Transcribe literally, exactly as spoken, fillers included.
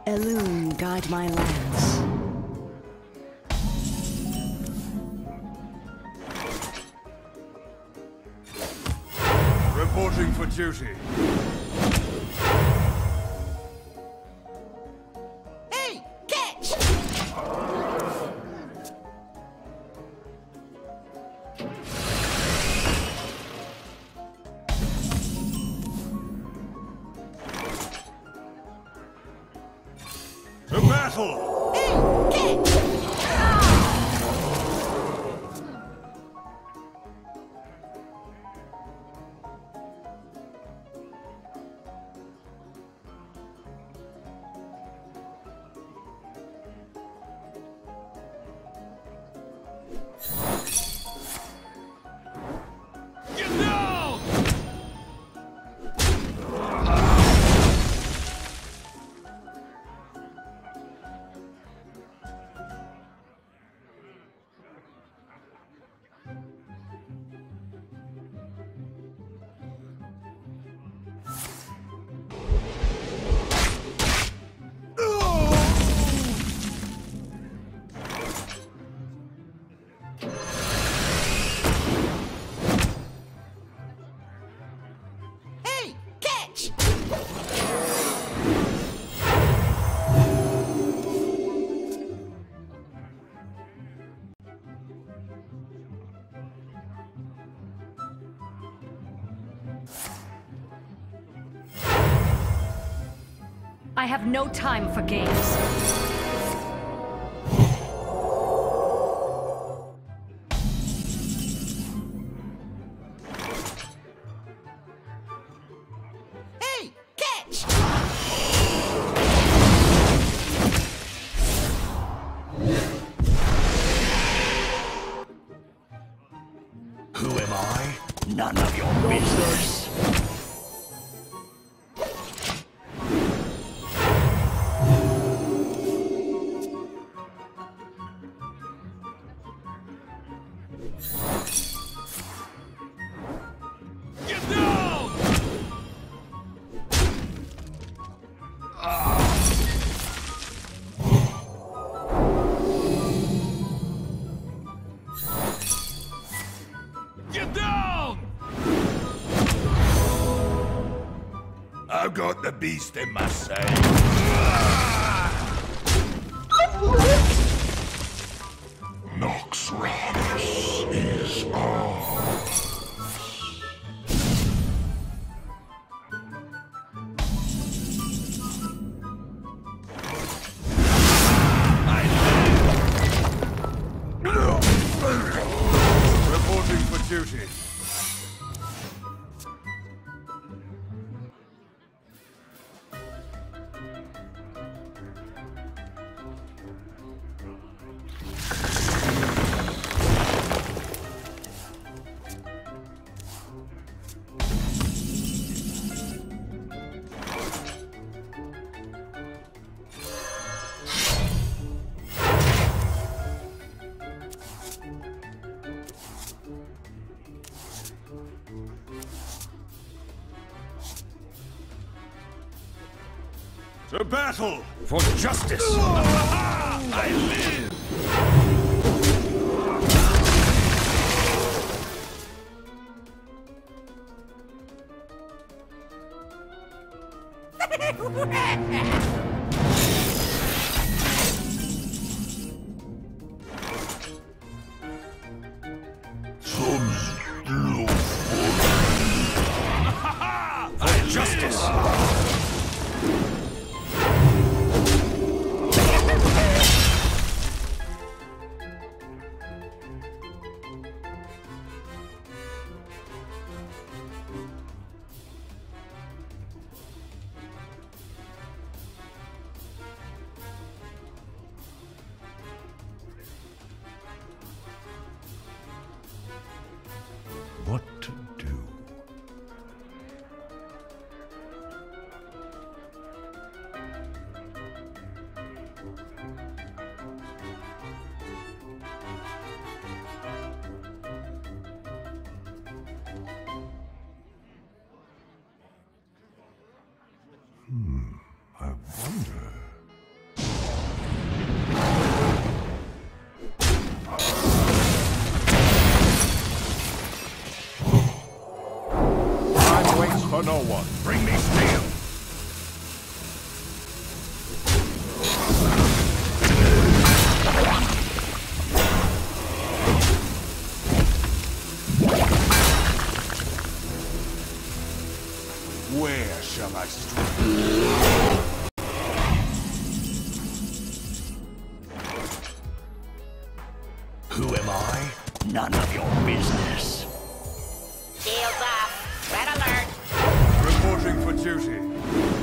Elune, guide my lands. Reporting for duty. Hey, catch! To battle! Hey, catch! Get down! Hey, catch! I have no time for games. Hey, catch! Who am I? None of your business. Get down! Get down! I've got the beast in my sight. Nox Ramus is ours. Reporting for duty. To battle! For justice! I live! For justice! What to do? Hmm, I wonder... for no one. Bring me steel. Where shall I strike? Who am I? None of your business. Shields up. Red alert. Reporting for duty.